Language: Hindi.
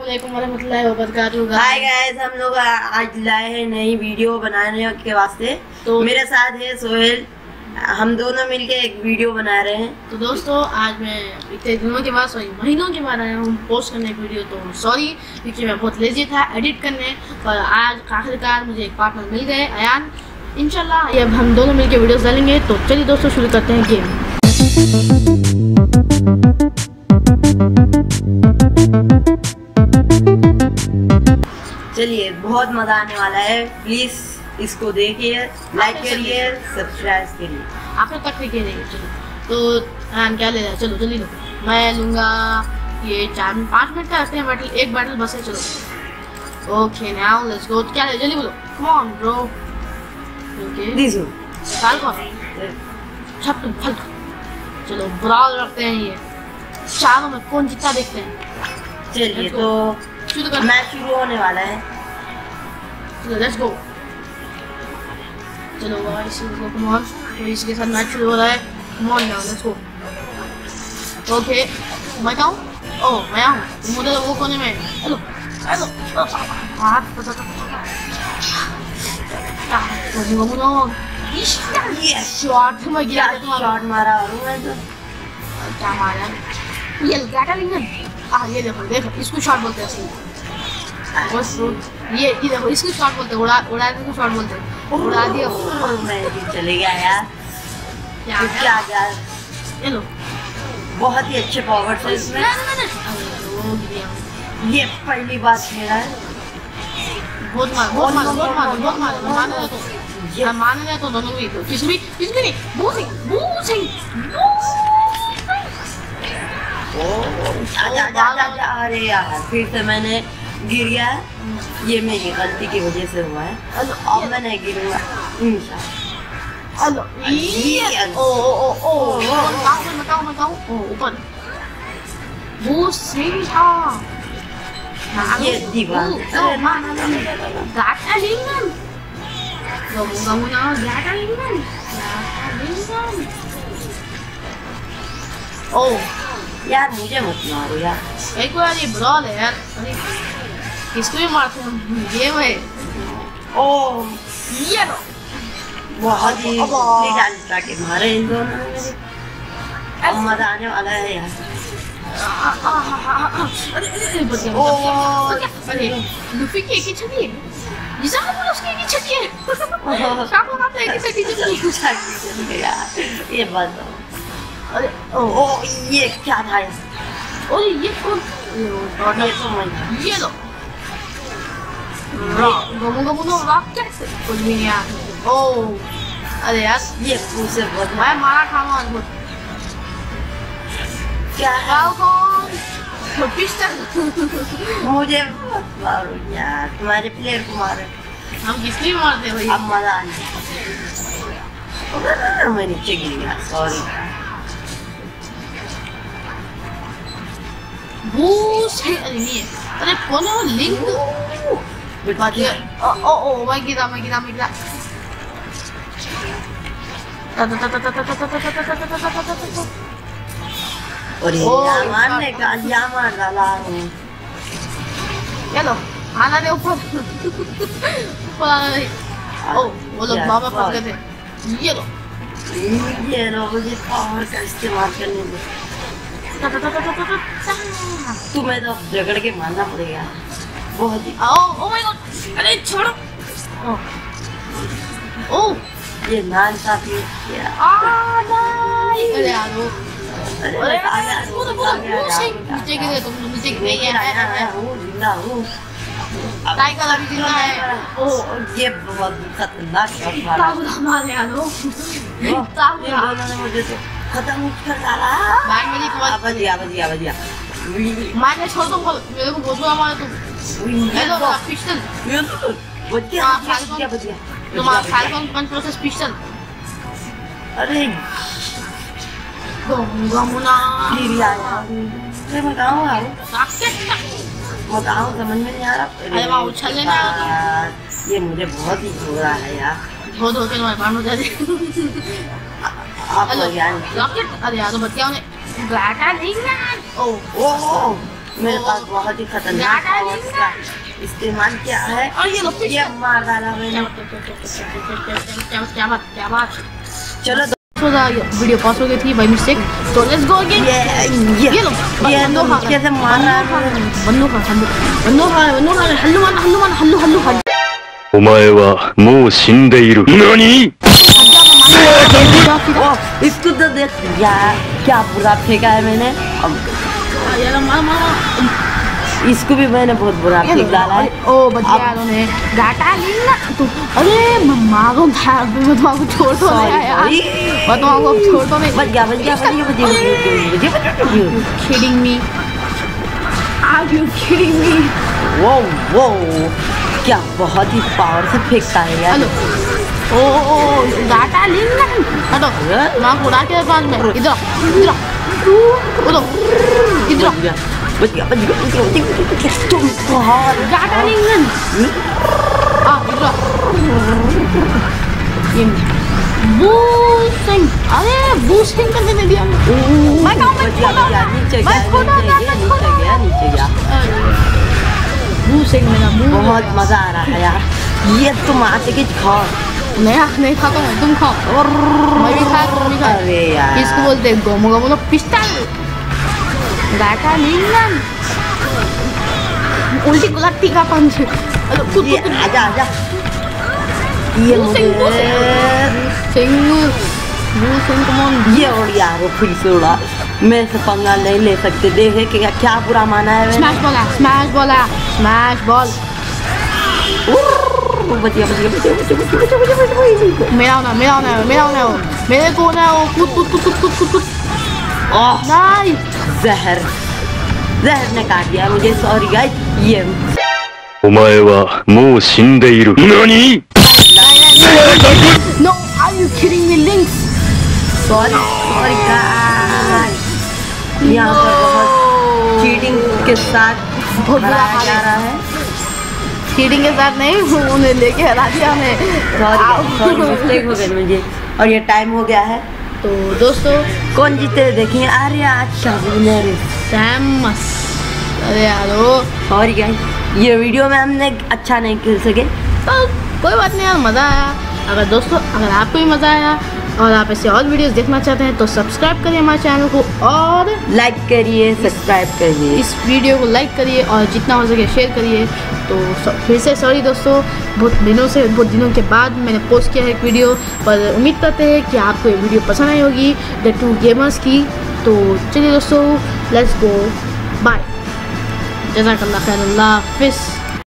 हाय गाइस, हम लोग आज लाए हैं नई वीडियो बनाने के वास्ते। तो मेरे साथ है सोहेल, हम दोनों मिलके एक वीडियो बना रहे हैं। तो दोस्तों, आज मैं इतने दिनों के बाद, सॉरी महीनों के बाद आया हूँ पोस्ट करने एक वीडियो। तो सॉरी, क्योंकि मैं बहुत लेजी था एडिट करने, पर आज आखिरकार मुझे एक पार्टनर मिल गए, अयान। इंशाल्लाह ये अब हम दोनों मिलके वीडियोस डालेंगे। तो चलिए दोस्तों, शुरू करते हैं गेम। चलिए, बहुत मजा आने वाला है। प्लीज इसको देखिए, लाइक करिए, सब्सक्राइब करिए। आपने तक नहीं किए। चलो तो अयान क्या ले रहा है? चलो जल्दी लो। मैं लूँगा ये 4-5 मिनट का रखते हैं बैटल, एक बैटल बस है। चलो ओके, नाउ लेट्स गो। क्या है? जल्दी बोलो। Come on bro. Okay this साल कौन छप तुम फल। चलो ब्राउज रखते हैं, ये चारों में कौन जीता देखते हैं। चलिए तो मैच शुरू होने वाला है। चलो लेट्स गो। चलो गाइस, कम ऑन। तो इसके साथ मैच शुरू हो रहा है। Come on now let's go. Okay मैं कहूँ, ओह मैं आऊँ, तुम उधर वो कोने में। हेलो हेलो शॉट में गिरा दे। शॉट मारा और मैं तो क्या मारा? ये गैटलिंगन। ये देखो देखो, इसको शॉट बोलते हैं असली। बस ये देखो, इसको शॉट बोलते हैं। उड़ाने को शॉट बोलते हैं। उड़ा दिया। मैं भी चले गया यार। क्या यार, ये लो, बहुत ही अच्छे पावर से इसमें। ये पहली बात मेरा है। बहुत मार माने रहे तो दोनों भी। किसी भी नहीं। अरे यार, फिर से मैंने गिर गया। ये मेरी गलती की वजह से हुआ है। अब मैं नहीं गिरूंगा इंशाल्लाह। ऊपर वो सही था। ये दीवार यार, मुझे मत मारो यार। एक बार ये ब्रॉल है यार, किसको भी मारते हैं। गेम है। ओह ये लो, बहुत ही डाल के मारे इन दोनों ने। अब मजा आने वाला है यार। अरे लूफी की एक ही छड़ी है, उसकी एक ही छड़ी है। ये बात। अरे ओ ये क्या था? अरे ये कौन? ये लो रॉकेट से कुछ भी नहीं यार। ओह अरे यार, ये मुझसे बहुत मैं मारा खाऊंगा बहुत। क्या पिस्टल। मुझे मारो यार, तुम्हारे प्लेयर को मारो। हम किसलिए मारते भाई? अब मजा आने। मैं नीचे गिर गया, सॉरी। वो सही नहीं है। अरे कौन है वो? लिंक ओ मैं गिरा। और ये मारने का या मार डाला हूँ। चलो आना दे ऊपर। ओ वो लोग बाबा फंस गए थे। ये लो मुझे पावर का इस्तेमाल करने दो। तुम्हें तो झगड़ के मारना पड़ेगा बहुत ही। ओह माय गॉड, अरे छोड़ो। ओह ये नान साफ यूज किया। अरे यार वो, नीचे गिरे तुम, नीचे गिरे। जिंदा हूँ। टाइगर अभी जिंदा है। ओह ये बहुत खतरनाक शॉट मारा। हमारे यार ने मुझे तो खत्म कर डाला। बैग में बजिया मैंने छोड़ दो, मेरे को बोझो हमारे तुम। Hello pistol. बजिया तुम्हारा फाल्कन पंच प्रोसेस पिस्टल। अरे मुना मैं बताऊँ समझ में नहीं आ रहा। अरे वहाँ उछलने ना। ये मुझे बहुत ही हो रहा है यार। बहुत होके तुम्हारे पास हो जाते। रॉकेट। अरे यार तो बच्चियों ने गाटा नहीं ना। ओह मेरे पास बहुत ही खतरनाक पावर्स का इस्तेमाल किया है और ये मार डाला मैंने। क्या बात। चलो वीडियो पॉज हो गई थी बाय मिस्टेक, तो लेट्स गो अगेन। ये लो कैसे मार रहा है बंदूक हल्लू お前はもう死んでいる。何？ इसको तो देख यार क्या बुरा फेंका है मैंने। इसको भी मैंने बहुत बुरा फेंक डाला है। ओ बच्चा ने गाटा लेना तो अरे मम्मा को था मैं को छोड़ दो यार, मैं को छोड़ दो नहीं। बच गया kidding me, are you kidding me? वो क्या बहुत ही पावर से फेंकता है यार। ओ गाटा लेना हटो मां को उड़ा के पास में इधर बच गया तुम बहुत गाटा लेना इधर ये बूस्टिंग, अरे बूस्टिंग करने नहीं दिया मैं नीचे गया बूस्टिंग मेरा बहुत मजा आ रहा है यार। ये तुम आते कि खाओ। नहीं खाता हूँ, तुम खाओ और मैं भी खा। अरे यार इसको बोलते हैं गोमो पिस्टल गाटा लेना उल्टी गुलाटी का पंच। आजा ये ये और यार वो फिर से उड़ा। मैं से पंगा नहीं ले सकते। देखे कि क्या बुरा माना है। स्मैश बॉल मेरा होना मेरे को ना वो कूद नहीं जहर ने काट दिया मुझे। सॉरी गाइस ये お前はもう死んでいる。何？ No, are you kidding me, Lynx? Sorry guys यहाँ पर बहुत चीटिंग के साथ हराया जा रहा है। चीटिंग के साथ नहीं, उन्हें लेके हरा दिया हमें। सॉरी मिस्टेक हो गई मुझे। और ये टाइम हो गया है तो दोस्तों कौन जीते देखिए। अरे अच्छा सैमस, अरे यार सॉरी गाइस ये वीडियो में हमने अच्छा नहीं खेल सके तो कोई बात नहीं यार, मज़ा आया। अगर दोस्तों अगर आपको भी मज़ा आया और आप ऐसे और वीडियोस देखना चाहते हैं तो सब्सक्राइब करिए हमारे चैनल को और लाइक करिए, सब्सक्राइब करिए, इस वीडियो को लाइक करिए और जितना हो सके शेयर करिए। तो फिर से सॉरी दोस्तों, बहुत दिनों के बाद मैंने पोस्ट किया है एक वीडियो, पर उम्मीद करते हैं कि आपको ये वीडियो पसंद आई होगी द टू गेमर्स की। तो चलिए दोस्तों लेट्स गो, बाय, जज़ाकल्लाह खैर, अल्लाह हाफिज़।